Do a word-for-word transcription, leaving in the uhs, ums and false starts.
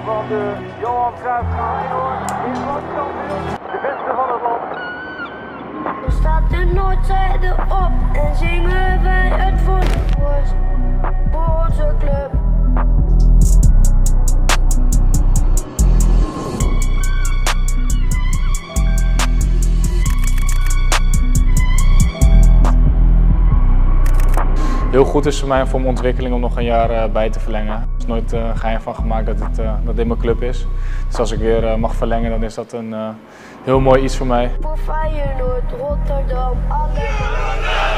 van de Johan Cruijff Feyenoord is landskampioen, de beste van het land. We staan de Noordzijde op en zingen wij het voor de borst, voor onze club. Heel goed is voor mij voor mijn ontwikkeling om nog een jaar uh, bij te verlengen. Er is nooit uh, geheim van gemaakt dat, het, uh, dat dit mijn club is. Dus als ik weer uh, mag verlengen, dan is dat een uh, heel mooi iets voor mij. Voor Feyenoord, Rotterdam, allemaal.